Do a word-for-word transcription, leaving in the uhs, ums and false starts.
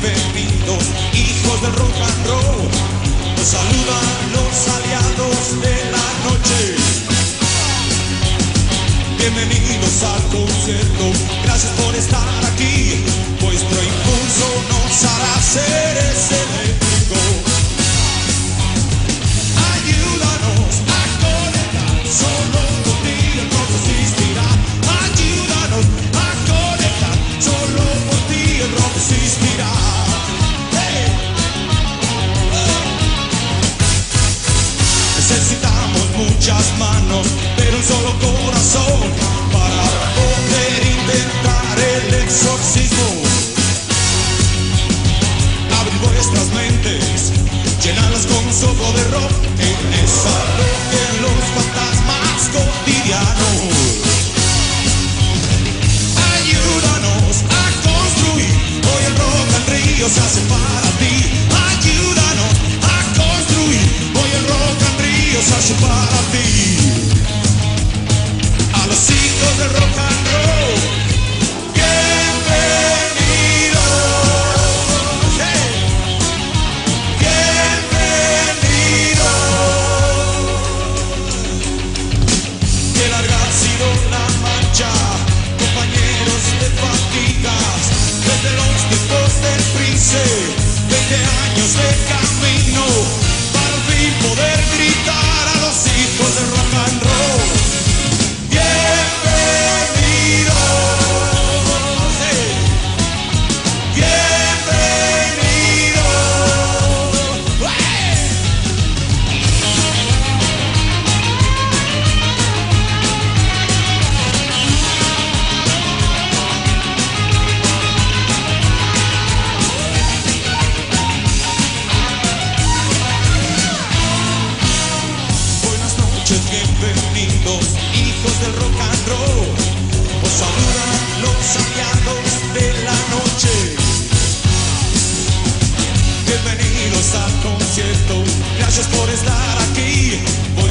bienvenidos, hijos del rock and roll. Nos saludan los aliados de la noche. Bienvenidos al concierto, gracias por estar aquí. Vuestro impulso nos hará seres eléctricos. Ayúdanos a conectar, solo por ti el rock existirá. Ayúdanos a conectar, solo por ti el rock existirá. Hey. Necesitamos muchas manos, pero un solo corazón para poder intentar el exorcismo. Abrid vuestras mentes, llenadlas con un soplo de rock, en esa rock en los fantasmas cotidianos. Ayúdanos a construir, hoy el rock al río se hace para ti. Ayúdanos a construir, hoy el rock al río se hace para ti. A los hijos del rock and roll, bienvenidos. Hey. Qué larga ha sido la marcha, compañeros de fatigas, desde los tiempos del Prince, veinte años de camino, para al fin poder gritar a los hijos del rock and roll. Bienvenidos, hey. Bienvenidos, hey. Buenas noches, bienvenidos, hijos del rock and roll. Os saludan los aliados de la noche. Bienvenidos al concierto, gracias por estar aquí. Voy